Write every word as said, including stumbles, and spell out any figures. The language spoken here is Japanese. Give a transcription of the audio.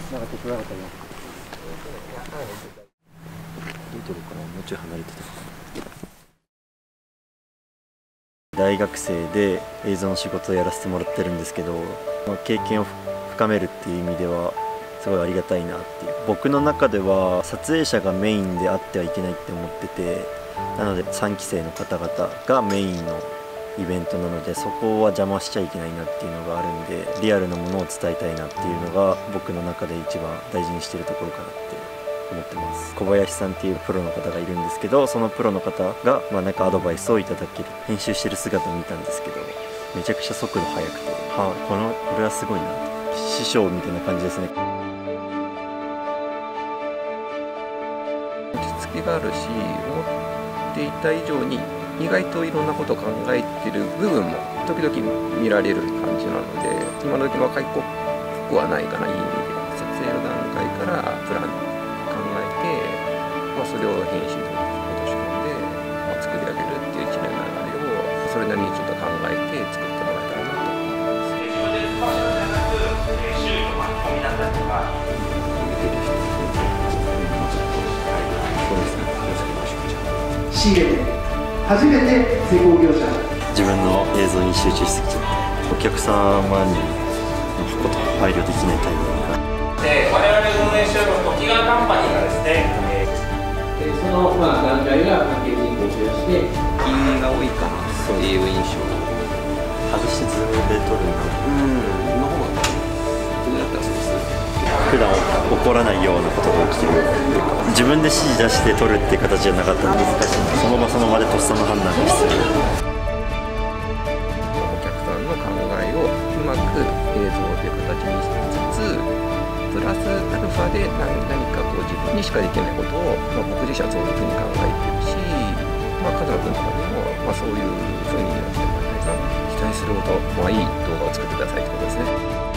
なんか手伝われたよ。どう撮ろうかな、もうちょい離れてた。大学生で映像の仕事をやらせてもらってるんですけど、経験を深めるっていう意味ではすごいありがたいなっていう。僕の中では撮影者がメインであってはいけないって思ってて、なのでさんき生の方々がメインのイベントなので、そこは邪魔しちゃいけないなっていうのがあるんで、リアルなものを伝えたいなっていうのが僕の中で一番大事にしてるところかなって思ってます。小林さんっていうプロの方がいるんですけど、そのプロの方がまあなんかアドバイスをいただける編集してる姿を見たんですけど、めちゃくちゃ速度速くて、はあ、このこれはすごいなって、師匠みたいな感じですね。 落ち着きがあるし、思っていた以上に意外といろんなことを考えてる部分も時々見られる感じなので、今の時若い子っぽくはないかな、いい意味で。撮影の段階からプラン考えて、まあ、それを編集に落とし込んで、まあ、作り上げるっていう一連の流れをそれなりにちょっと考えて作ってもらえたらなと思います。自分で使うのではなく、周囲の巻き込みだったりとか、見てる人仕入れて初めて施工業者、 自分の映像に集中しすぎちゃってお客様にこと配慮できないタイミングが、 で我々運営しているトキガーカンパニーがですね、 えー、その、まあ、団体が関係人口を増やして陰影が多いかな、そういう印象。 外してズームで撮るのうんの方がどうやったらそうですね。 普段起こらないようなことが起きてるっていうか、自分で指示出して撮るっていう形じゃなかったら難しい。その場その場でとっさの判断が必要。 お客さんの考えをうまく映像という形にしつつ、プラスアルファで 何, 何かこう自分にしかできないことを、まあ、僕自身はそういうふうに考えてるし、まあ、風野君とかにも、まあ、そういうふうにやってもらいたいな。期待すること、まあ、いい動画を作ってくださいってことですね。